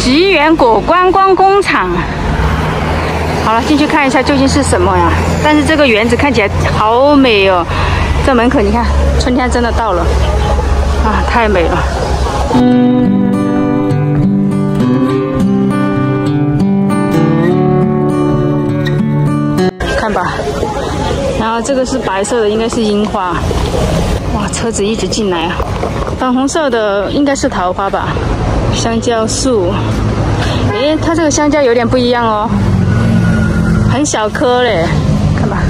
吉源果观光工厂。好了，进去看一下究竟是什么呀？但是这个园子看起来好美哦。这门口你看，春天真的到了啊，太美了。看吧，然后这个是白色的，应该是樱花。哇，车子一直进来啊。粉红色的应该是桃花吧。香蕉树，诶，它这个香蕉有点不一样哦，很小颗嘞，看吧。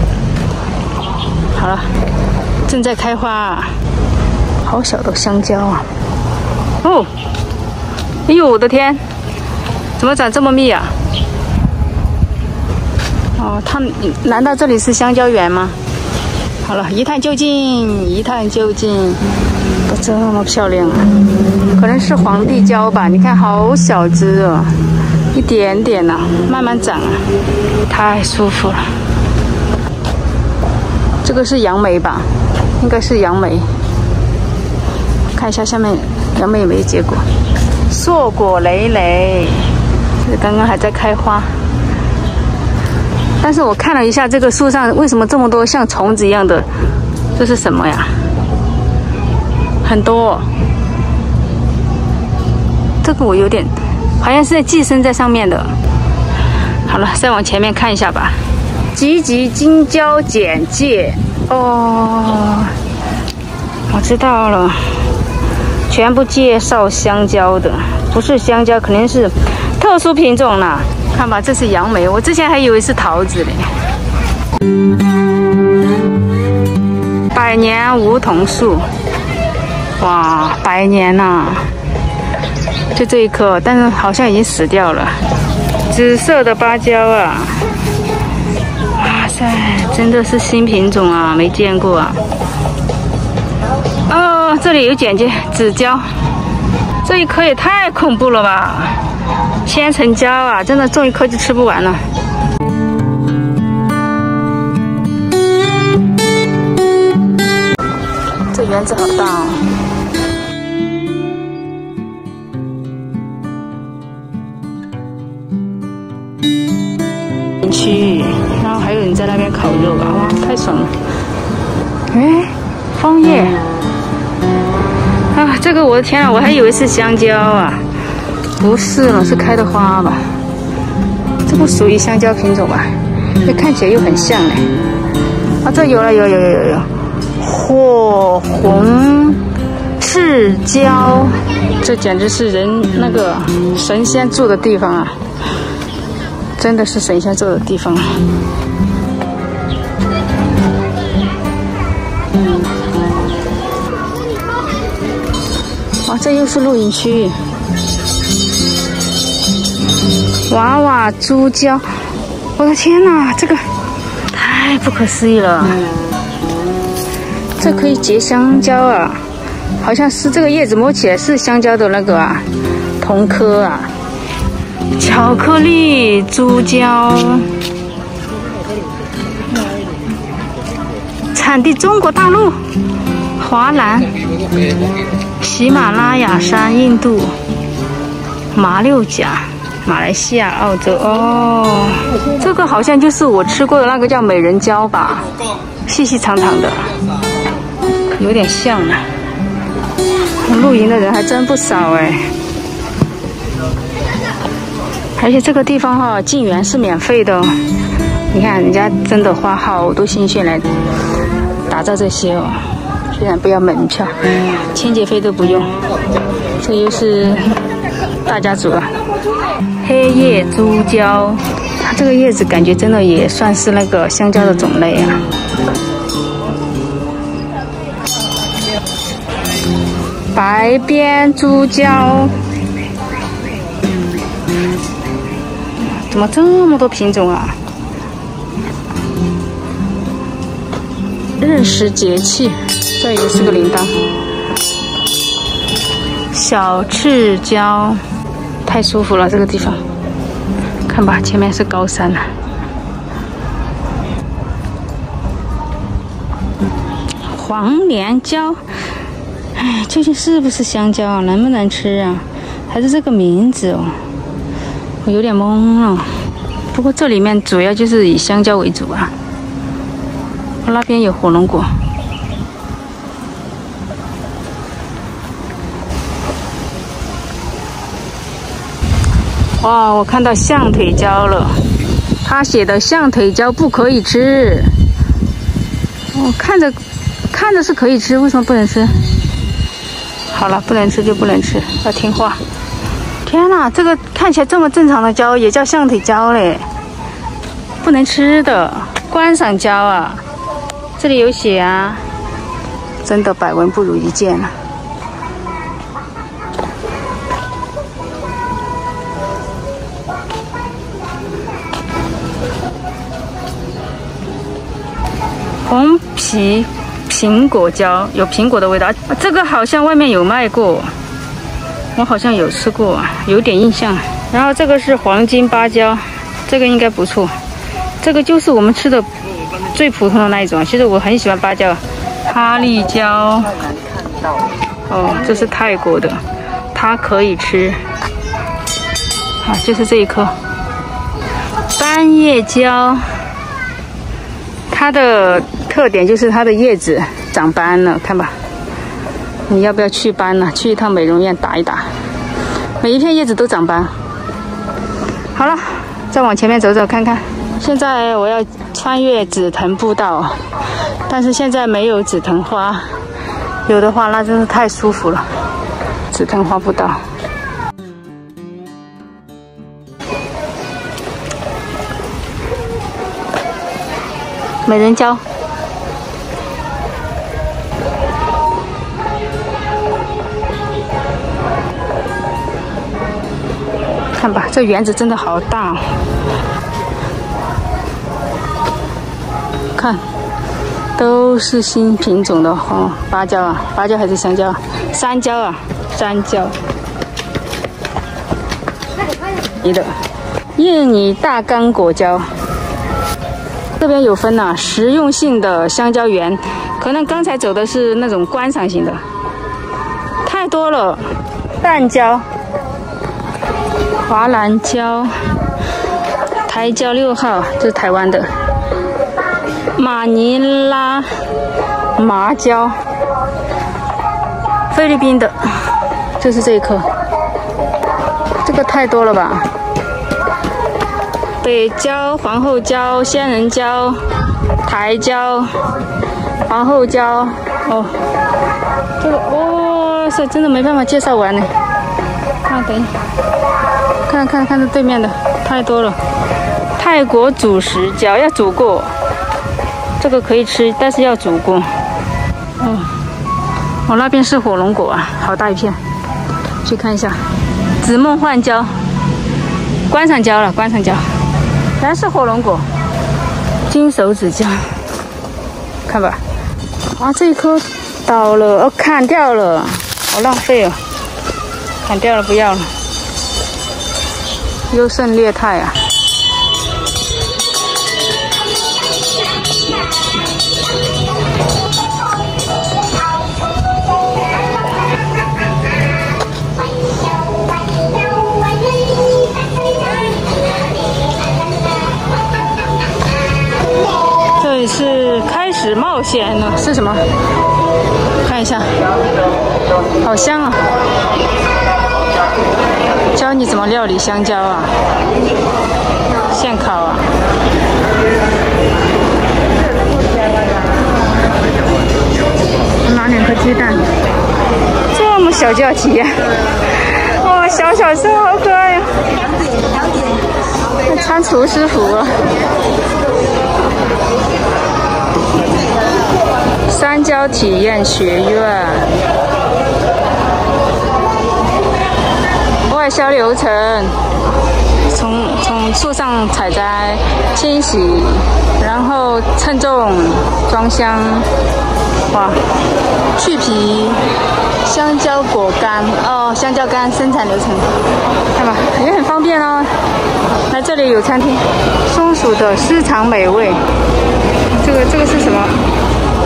好了，正在开花啊，好小的香蕉啊！哦，哎呦，我的天，怎么长这么密啊？哦，难道这里是香蕉园吗？好了，一探究竟，一探究竟。都这么漂亮啊！可能是皇帝蕉吧？你看，好小只哦，一点点呐，慢慢长啊，太舒服了。这个是杨梅吧？应该是杨梅。看一下下面杨梅有没有结果？硕果累累，这刚刚还在开花。但是我看了一下这个树上为什么这么多像虫子一样的，这是什么呀？很多哦，这个我有点好像是在寄生在上面的。好了，再往前面看一下吧。集集金蕉简介哦，我知道了，全部介绍香蕉的，不是香蕉，肯定是特殊品种啦。看吧，这是杨梅，我之前还以为是桃子嘞。百年梧桐树。哇，100年呐，就这一棵，但是好像已经死掉了。紫色的芭蕉啊，哇塞，真的是新品种啊，没见过啊。哦，这里有简介，紫蕉，这一颗也太恐怖了吧！千层蕉啊，真的种一颗就吃不完了。这园子好大哦。区域，然后还有人在那边烤肉啊，哇，太爽了！哎，枫叶啊，这个我的天啊，我还以为是香蕉啊，不是了，是开的花吧？这不属于香蕉品种吧？这看起来又很像哎。啊，这有了，有，火红赤蕉，这简直是人那个神仙住的地方啊！真的是神仙住的地方。哇，这又是露营区域。娃娃猪蕉，我的天哪，这个太不可思议了！这可以结香蕉啊，好像是这个叶子摸起来是香蕉的那个啊，同科啊。巧克力猪蕉，产地中国大陆、华南、喜马拉雅山、印度、马六甲、马来西亚、澳洲。哦，这个好像就是我吃过的那个叫美人蕉吧，细细长长的，有点像呢。露营的人还真不少哎。而且这个地方哈，进园是免费的哦。你看人家真的花好多心血来打造这些哦，居然不要门票，清洁费都不用。这又是大家族啊，黑叶猪蕉，它这个叶子感觉真的也算是那个香蕉的种类啊。白边猪蕉。怎么这么多品种啊？日食节气，这也是个铃铛。小赤蕉，太舒服了，这个地方。看吧，前面是高山啊。黄连蕉，哎，究竟是不是香蕉啊？能不能吃啊？ 还是这个名字哦，我有点懵了。不过这里面主要就是以香蕉为主啊。那边有火龙果。哇，我看到象腿椒了，他写的象腿椒不可以吃。我看着是可以吃，为什么不能吃？好了，不能吃就不能吃，要听话。天哪，这个看起来这么正常的椒也叫象腿椒嘞，不能吃的，观赏椒啊。这里有写啊，真的百闻不如一见啊。红皮苹果椒，有苹果的味道。这个好像外面有卖过，我好像有吃过，有点印象。然后这个是黄金芭蕉，这个应该不错。这个就是我们吃的最普通的那一种。其实我很喜欢芭蕉。哈利椒，哦，这是泰国的，它可以吃。啊，就是这一颗。斑叶椒，它的特点就是它的叶子长斑了，看吧。你要不要祛斑呢？去一趟美容院打一打，每一片叶子都长斑。好了，再往前面走走看看。现在我要穿越紫藤步道，但是现在没有紫藤花，有的话那真是太舒服了。紫藤花步道。美人蕉，看吧，这园子真的好大哦。看，都是新品种的哦，芭蕉啊，芭蕉还是香蕉？山椒啊，山椒。你的印尼大刚果椒。这边有分呐，实用性的香蕉园，可能刚才走的是那种观赏型的，太多了。淡椒、华兰椒、台椒6号，这是台湾的。马尼拉麻椒，菲律宾的，就是这一颗。这个太多了吧？北椒、皇后椒、仙人椒、台椒、皇后椒，哦，这个哇塞，真的没办法介绍完呢。啊，等一下，看这对面的，太多了。泰国主食椒要煮过，这个可以吃，但是要煮过。哦，我那边是火龙果啊，好大一片，去看一下。紫梦幻椒，观赏椒了，观赏椒。原来是火龙果，金手指椒，看吧，啊，这一颗倒了，哦，砍掉了，好浪费哦，砍掉了，不要了。优胜劣汰啊！这里是开始冒险了，是什么？看一下，好香啊！教你怎么料理香蕉啊，现烤啊。拿2颗鸡蛋，这么小就要体验，哇，小小声好可爱呀！穿厨师服啊。香蕉体验学院，外销流程：从树上采摘、清洗，然后称重、装箱，哇，去皮、香蕉果干哦，香蕉干生产流程，看吧，也很方便哦。来这里有餐厅，松鼠的私藏美味，这个是什么？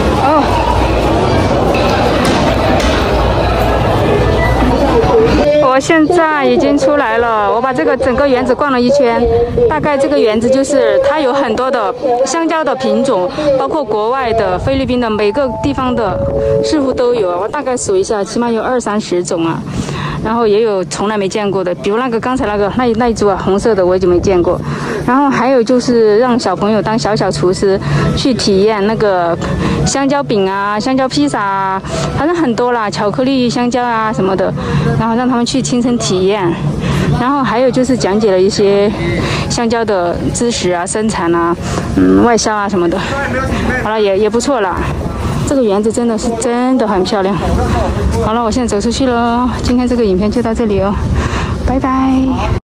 哦， 我现在已经出来了，我把这个整个园子逛了一圈。大概这个园子就是它有很多的香蕉的品种，包括国外的、菲律宾的，每个地方的似乎都有。我大概数一下，起码有20-30种啊。然后也有从来没见过的，比如刚才那一株啊，红色的我就没见过。然后还有就是让小朋友当小厨师去体验那个香蕉饼啊、香蕉披萨啊，反正很多啦，巧克力香蕉啊什么的，然后让他们去亲身体验。然后还有就是讲解了一些香蕉的知识啊、生产啊、外销啊什么的。好了，也不错啦。这个园子真的很漂亮。好了，我现在走出去了，今天这个影片就到这里哦，拜拜。